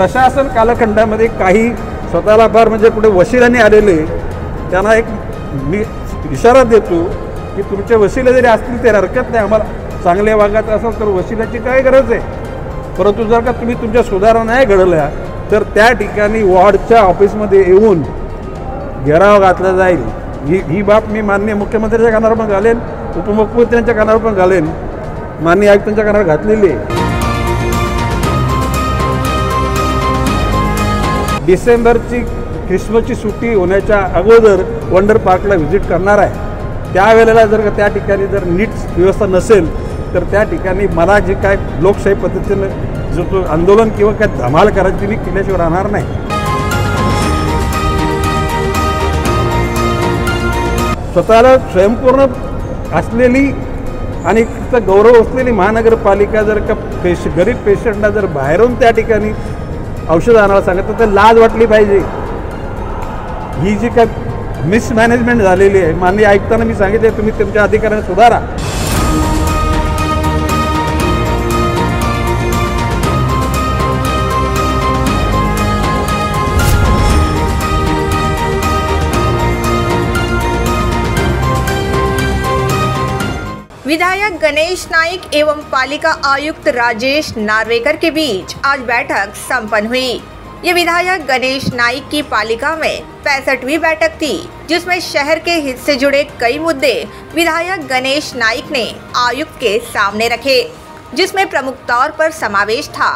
प्रशासन कालखंडामध्ये काही स्वतःला फार म्हणजे कुठे वशिलाने आलेले त्यांना एक मी इशारा देतो की तुमचे वशिले जरी असतील ते हरकत नाही, आम्हाला चांगल्या वागायचं असेल तर वशिलाची काय गरज आहे. परंतु जर का तुम्ही तुमच्या सुधारणा नाही घडवल्या तर त्या ठिकाणी वॉर्डच्या ऑफिसमध्ये येऊन घेराव घातला जाईल. ही बाब मी माननीय मुख्यमंत्र्यांच्या कानावर पण घालेन, उपमुख्यमंत्र्यांच्या कानावर पण घालेन, माननीय आयुक्तांच्या कानावर घातलेली आहे. डिसेंबरची ख्रिसमसची सुट्टी होण्याच्या अगोदर वंडर पार्कला व्हिजिट करणार आहे. त्यावेळेला जर का त्या ठिकाणी जर नीट व्यवस्था नसेल तर त्या ठिकाणी मला जे काय लोकशाही पद्धतीनं जो तो आंदोलन किंवा काय धमाल करायची मी केल्याशिवाय राहणार नाही. स्वतःला स्वयंपूर्ण असलेली आणि गौरव असलेली महानगरपालिका जर का गरीब पेशंटला जर बाहेरून त्या ठिकाणी औषध आणायला सांगितलं तर लाज वाटली पाहिजे. ही जी काय मिसमॅनेजमेंट झालेली आहे, माननीय आयुक्तांना मी सांगितले तुम्ही तुमच्या अधिकाऱ्यांना सुधारा. विधायक गणेश नाइक एवं पालिका आयुक्त राजेश नार्वेकर के बीच आज बैठक संपन्न हुई. ये विधायक गणेश नाइक की पालिका में 65वीं बैठक थी, जिसमें शहर के हित से जुड़े कई मुद्दे विधायक गणेश नाइक ने आयुक्त के सामने रखे, जिसमें प्रमुख तौर पर समावेश था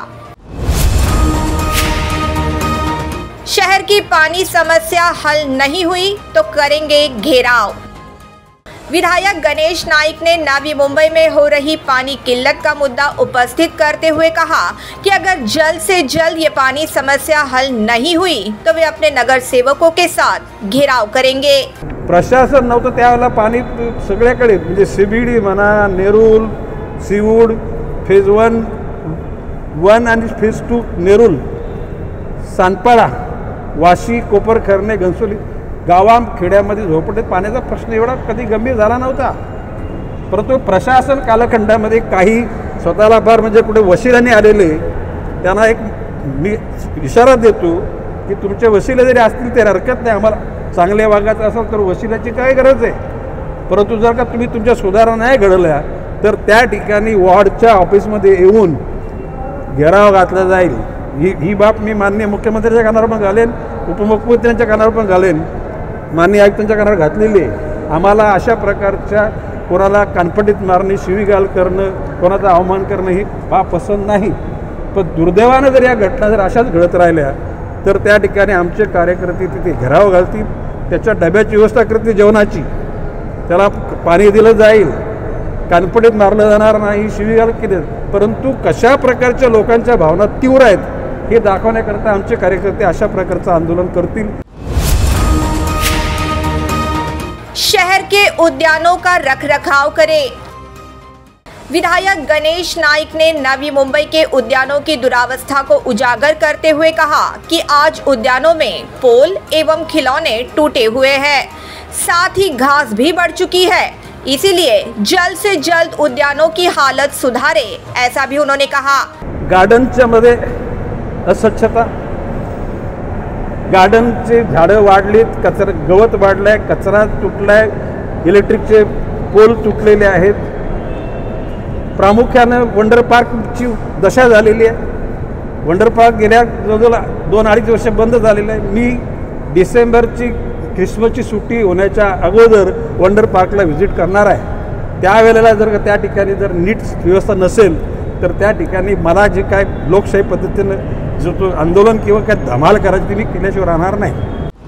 शहर की पानी समस्या हल नहीं हुई तो करेंगे घेराव. विधायक गणेश नाइक ने नवी मुंबई में हो रही पानी किल्लत का मुद्दा उपस्थित करते हुए कहा कि अगर जल्द से जल्द ये पानी समस्या हल नहीं हुई तो वे अपने नगर सेवकों के साथ घेराव करेंगे. प्रशासन नव्हतं त्यावेळेला पाणी सगळ्याकडे म्हणजे सीबीडी म्हणा, नेरूल, सीवूड, फेज 1 आणि फेज 2 नेरूल, सानपाडा, वाशी, कोपरखर्णे, घनसोली गावाखेड्यामध्ये झोपडीत पाण्याचा प्रश्न एवढा कधी गंभीर झाला नव्हता. परंतु प्रशासन कालखंडामध्ये काही स्वतःला फार म्हणजे कुठे वशिलाने आलेले त्यांना एक मी इशारा देतो की तुमचे वशिले जरी असतील ते हरकत नाही, आम्हाला चांगल्या वागायचं असेल तर वशिलाची काय गरज आहे. परंतु जर का तुम्ही तुमच्या सुधारणा नाही घडवल्या तर त्या ठिकाणी वॉर्डच्या ऑफिसमध्ये येऊन घेराव घातला जाईल. ही बाब मी माननीय मुख्यमंत्र्यांच्या कानावर पण घालेन, उपमुख्यमंत्र्यांच्या कानावर पण घालेन, माननीय आयुक्तांच्या कानावर घातलेली आहे. आम्हाला अशा प्रकारच्या कोणाला कानपटीत मारणे, शिवीगाळ करणं, कोणाचा अवमान करणं ही बाब पसंत नाही. पण दुर्दैवानं जर या घटना जर अशाच घडत राहिल्या तर त्या ठिकाणी आमचे कार्यकर्ते तिथे घेराव घालतील, त्याच्या डब्याची व्यवस्था करतील, जेवणाची, त्याला पाणी दिलं जाईल, कानपटीत मारलं जाणार नाही, शिवीगाळ केली. परंतु कशा प्रकारच्या लोकांच्या भावना तीव्र आहेत हे दाखवण्याकरता आमचे कार्यकर्ते अशा प्रकारचं आंदोलन करतील. शहर के उद्यानों का रखरखाव करें. विधायक गणेश नाइक ने नवी मुंबई के उद्यानों की दुरावस्था को उजागर करते हुए कहा कि आज उद्यानों में पोल एवं खिलौने टूटे हुए हैं, साथ ही घास भी बढ़ चुकी है. इसीलिए जल्द से जल्द उद्यानों की हालत सुधारे, ऐसा भी उन्होंने कहा. गार्डनच्या मध्ये अस्वच्छता, गार्डनचे झाडं वाढलीत, गवत वाढलंय, कचरा तुटलाय, इलेक्ट्रिकचे पोल तुटलेले आहेत. प्रामुख्यानं वंडर पार्कची दशा झालेली आहे. वंडर पार्क गेल्या जवळजवळ 2-2.5 वर्ष बंद झालेलं आहे. मी डिसेंबरची ख्रिसमसची सुट्टी होण्याच्या अगोदर वंडर पार्कला व्हिजिट करणार आहे. त्यावेळेला जर का त्या ठिकाणी जर नीट व्यवस्था नसेल तर त्या ठिकाणी मला जे काय लोकशाही पद्धतीनं जो तो आंदोलन किंवा काय धमाल करायची मी केल्याशिवाय राहणार नाही.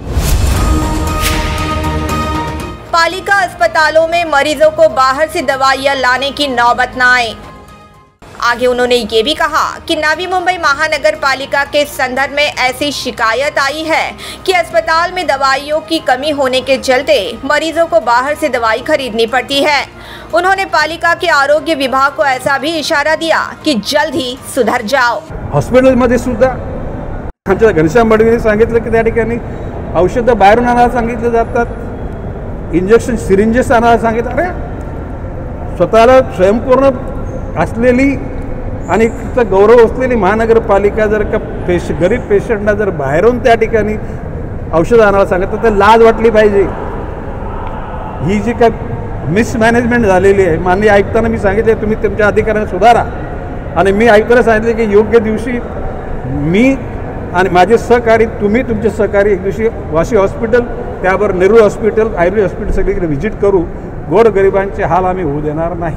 पालिका अस्पतालों में मरीजों को बाहर से दवाइयां लाने की नौबत न आए. आगे उन्होंने ये भी कहा कि नवी मुंबई महानगर पालिका के संदर्भ में ऐसी शिकायत आई है कि अस्पताल में दवाइयों की कमी होने के चलते मरीजों को बाहर से दवाई खरीदनी पड़ती है. उन्होंने पालिका के आरोग्य विभाग को ऐसा भी इशारा दिया कि जल्द ही सुधर जाओ. हॉस्पिटलमध्ये सुद्धा आमच्या घनश्याम बडवीने सांगितलं की त्या ठिकाणी औषधं बाहेरून आणायला सांगितलं जातात, इंजेक्शन सिरिंजेस आणायला सांगितलं. अरे स्वतःला स्वयंपूर्ण असलेली आणि तिथं गौरव असलेली महानगरपालिका जर का गरीब पेशंटना जर बाहेरून त्या ठिकाणी औषध आणायला सांगितलं तर लाज वाटली पाहिजे. ही जी काय मिसमॅनेजमेंट झालेली आहे, माननीय आयुक्तांना मी सांगितले तुम्ही तुमच्या अधिकाऱ्यांना सुधारा, आणि मी आयुक्तांना सांगितले की योग्य दिवशी मी आणि माझे सहकारी, तुम्ही तुमचे सहकारी एक दिवशी वाशी हॉस्पिटल, त्यावर नेहरू हॉस्पिटल, आयुर्वेद हॉस्पिटल सगळीकडे व्हिजिट करू. गोरगरिबांचे हाल आम्ही होऊ देणार नाही.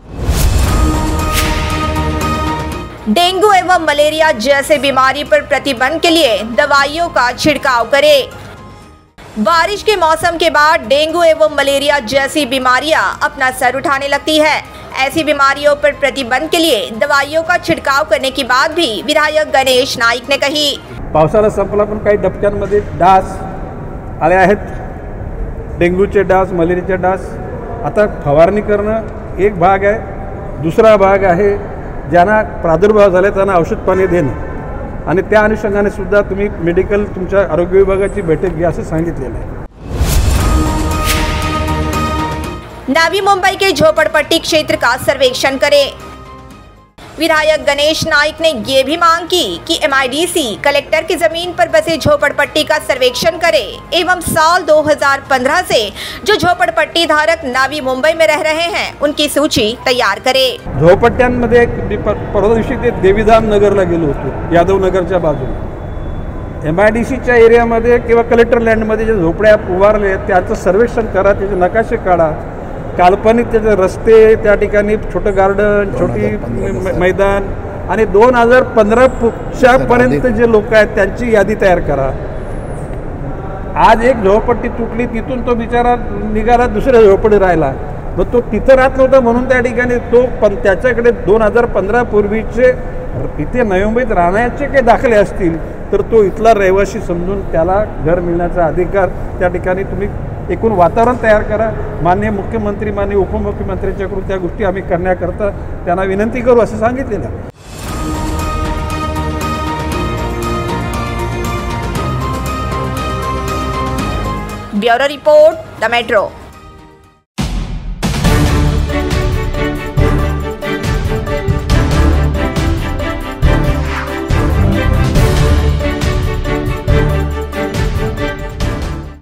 डेंगू एवं मलेरिया जैसे बीमारी पर प्रतिबंध के लिए दवाइयों का छिड़काव करें. बारिश के मौसम के बाद डेंगू एवं मलेरिया जैसी बीमारियां अपना सर उठाने लगती है. ऐसी बीमारियों पर प्रतिबंध के लिए दवाइयों का छिड़काव करने की बात भी विधायक गणेश नाईक ने कही. पावसाळा संपला पण काही डबक्यांमध्ये डास आले आहेत, डेंग्यूचे डास, मलेरियाचे डास. आता फवारणी करणं एक भाग आहे, दुसरा भाग आहे ज्यांना प्रादुर्भाव झाले त्यांना औषध पाणी देणं, आणि त्या अनुषंगाने सुद्धा तुम्ही मेडिकल तुमच्या आरोग्य विभागाची बैठक घ्या असं सांगितलेलं आहे. नवी मुंबई के झोपड़पट्टी क्षेत्र का सर्वेक्षण करें. विधायक गणेश नाईक ने ये भी मांग की कि MIDC कलेक्टर की जमीन पर बसे झोपड़पट्टी का सर्वेक्षण करे एवं साल 2015 से जो झोपड़पट्टी धारक नवी मुंबई में रह रहे हैं उनकी सूची तैयार करे. झोपडपट्ट्यांमध्ये परवा दिवशी ते देवीधाम नगरला गेलो होतो, यादव नगरच्या बाजूला. MIDCच्या एरियामध्ये किंवा कलेक्टर लँडमध्ये जे झोपड्या उभारले त्याचं सर्वेक्षण करा, त्याचे नकाशे काढा. काल्पनिक त्याचे रस्ते, त्या ठिकाणी छोटं गार्डन, छोटी मैदान, आणि 2015च्या पर्यंत जे लोक आहेत त्यांची यादी तयार करा. आज एक झोपडपट्टी तुटली, तिथून तो बिचारा निघाला दुसऱ्या झोपडी राहिला, मग तो तिथं राहत नव्हता म्हणून त्या ठिकाणी तो, पण त्याच्याकडे 2015 पूर्वीचे इथे नवी मुंबईत राहण्याचे काही दाखले असतील तर तो इथला रहिवासी समजून त्याला घर मिळण्याचा अधिकार त्या ठिकाणी तुम्ही एकूण वातावरण तयार करा. माननीय मुख्यमंत्री, माननीय उपमुख्यमंत्र्यांच्याकडून त्या गोष्टी आम्ही करण्याकरता त्यांना विनंती करू असं सांगितलेलं. Bureau report, the metro.